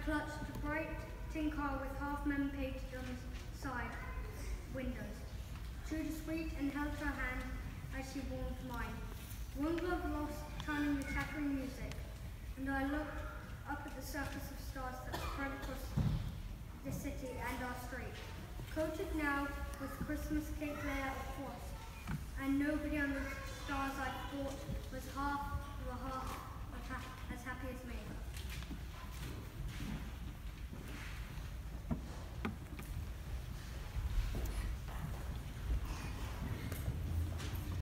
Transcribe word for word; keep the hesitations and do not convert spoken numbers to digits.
clutched a bright tin car with half men painted on the side windows. Trudy squeaked and held her hand as she warmed mine. One glove lost, turning the chattering music, and I looked up at the circus of stars that spread across the city and our street, coated now with Christmas cake layer of frost, and nobody on the stars I thought was half of a half as happy as me.